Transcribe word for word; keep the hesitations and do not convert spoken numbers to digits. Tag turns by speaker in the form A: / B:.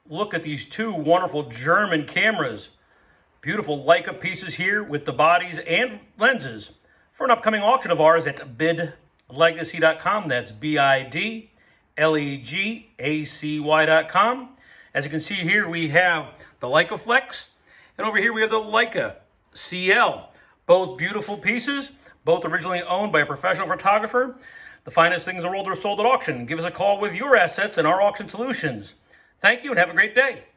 A: look at these two wonderful German cameras. Beautiful Leica pieces here with the bodies and lenses for an upcoming auction of ours at bid legacy dot com. That's B I D L E G A C Y dot com. As you can see here, we have the Leicaflex, and over here we have the Leica C L. Both beautiful pieces, both originally owned by a professional photographer. The finest things in the world are sold at auction. Give us a call with your assets and our auction solutions. Thank you and have a great day.